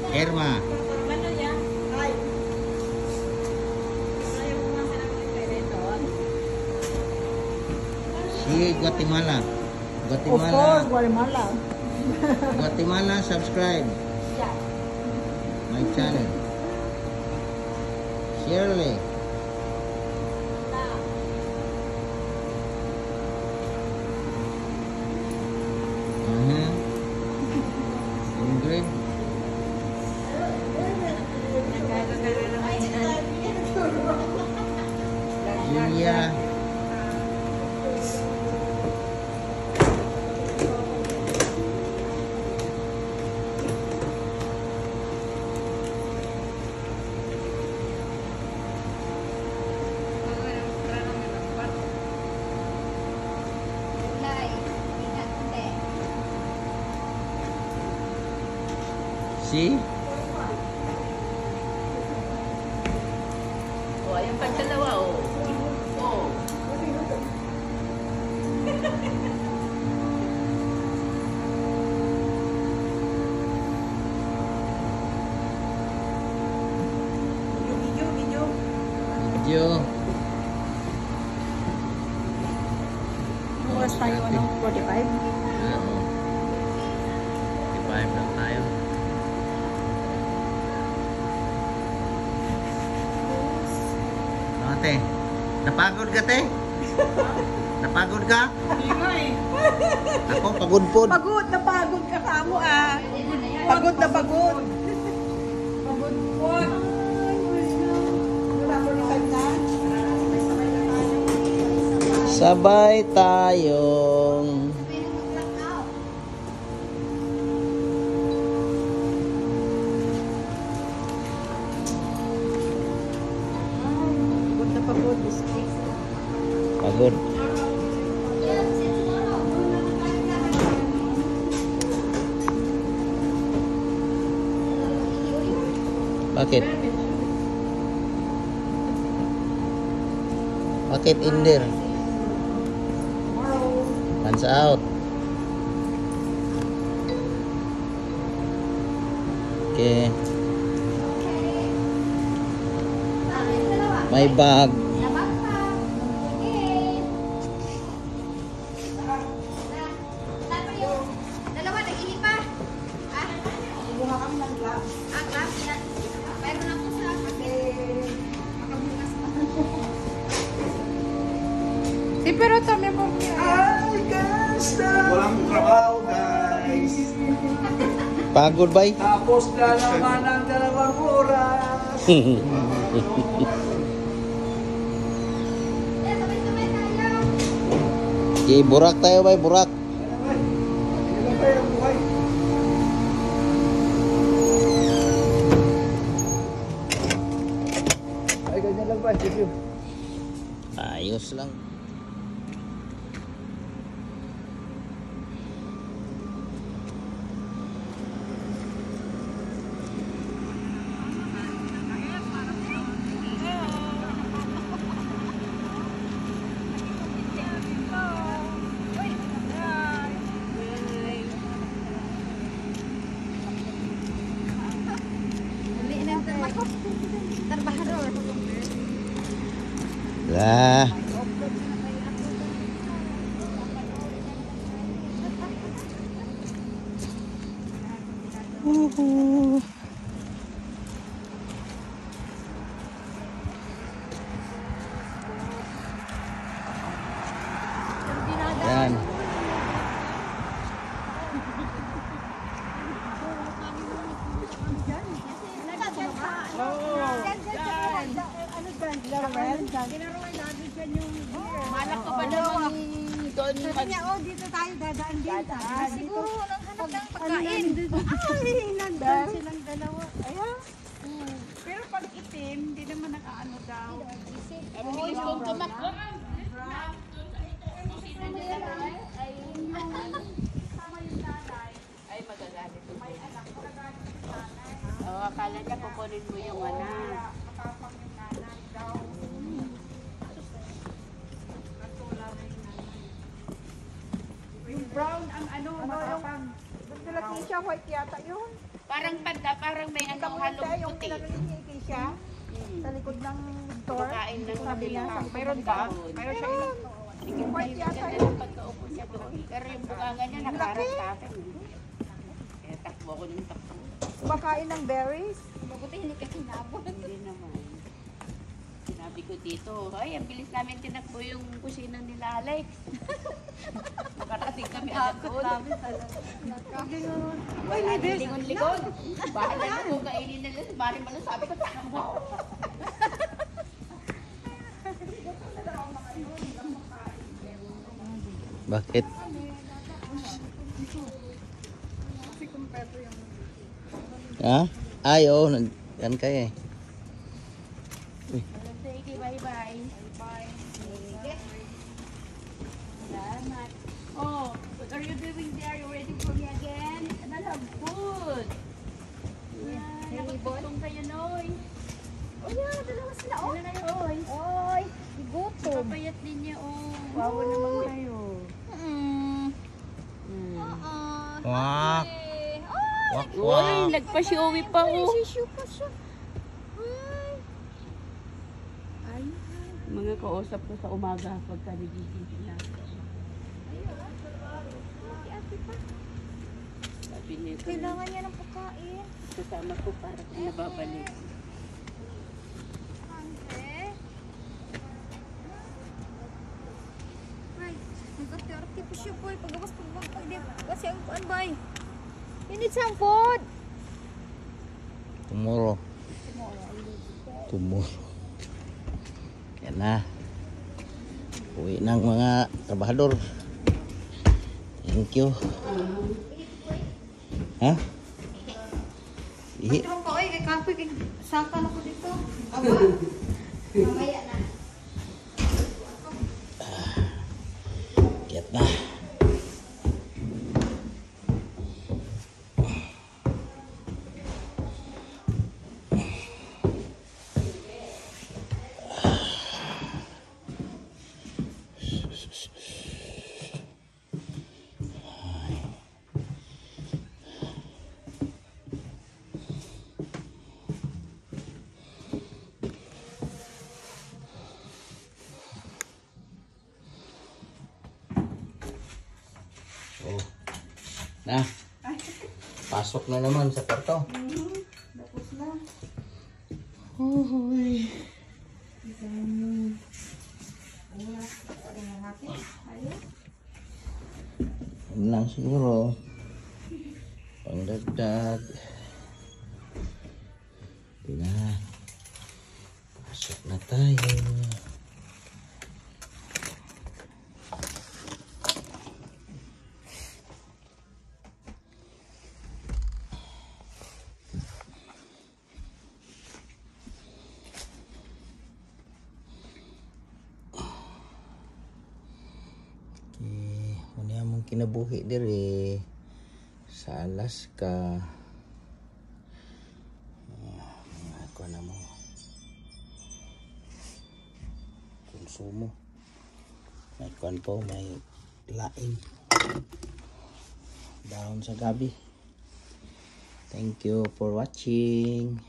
Irma. Si Guatemala. Of course, Guatemala. Guatemala, subscribe my channel. Shirley. Ingrid. Julia. Si? Oh, ayun pang dalawa, oh. Oh. Video. Oras tayo, 45? Oo. 45 lang tayo. Ate, napagod ka, te? Napagod ka? Ako, pagod po. Pagod na pagod ka kamo ah. Pagod na pagod. Pagod po. Sabay tayong Pagod na pagod. pagod. Bakit? Bakit Inder? Hands out. Okay. May bag. Dalawa, nag-ini pa. Buha kami ng glass. Class yan. Mayroon na po sa makabukas pa. Si pero tami mo. Ay, gasta! Walang trabaho, guys. Pagod ba? Tapos na naman ang 2 oras. Sabay-sabay tayo. Okay, burak tayo ba? Burak. Ilan tayo ang buhay? Ay, ganyan lang ba? Sige. Ayos lang. Trabahador. Lah. Yan. Malak ka pa naman doon. Dito tayo dadaan din. Siguro, naghanap ng pagkain. Ay, nandun silang dalawa. Ayan. Pero pag itim, hindi naman nakaano daw. Ang bilis kong tumakbo. Ay, magagalit. Oo, akala niya kukunin mo yung anak. Yung brown ang ano, matapang. Basta laki siya, white yata yun. Pa, Parang panda, parang may ano, halong Yung puti. pinagaling ni Keisha, sa likod ng store. Kumakain ng Sabi niya, kabila. mayroon ba? Mayroon siya ilang Tingin tayo yata maganda ng pagkaupo siya doon. Pero yung bunganga niya nakaharap sa akin. Kaya takbo ako ng takbo. kumakain ng berries. Mabuti hindi ka sinabot. Hindi naman. Sinabi ko dito, ay, ang bilis namin tinakbo yung kusina nila Alex. Nakarating kami agad doon. Wala nang lingon-lingon. Bahala na kung kainin nila. Mari man sabi ko, takbo. Bakit? Ha? Ay, oo. Yan kayo eh. Sige, bye-bye. Bye. Salamat. Oh, what are you doing there? Are you ready for me again? Another food. Nakapagtong kayo, Noy. Oh, yeah, dalawa sila. Oh, Ano na yun, Oy? oy, gutom. Papayat din niya, oh. Wawa naman kayo. Wak. Eh, Wak, Uy, wak. nagpa-showy pa, oh. sisyo pa siya. Ay. Mga kausap ko sa umaga pagka nagising sila. Sabi nito, Kailangan niya ng pagkain. kasama ko para kung nababalik. Ante. Ay, nagka-30 pa siya, boy. Pagbukas pag kasi ang kuan, boy. You need some food. Tomorrow. Tomorrow. Yan na. Uwi ng mga trabahador. Thank you. Ha? Ihi. Tulong ko, oy, kay kapoy, kay saka na ko dito. Aba. Mamaya na. Get na. Oh. Na. Pasok na naman sa kwarto. Tapos na. Uy. Yun lang siguro. Pangdagdag. Na. Pasok na tayo. Ano yung kinabuhi diri sa Alaska. Ako na mo konsumo. May kwan po, may laing dahon sa gabi. Thank you for watching.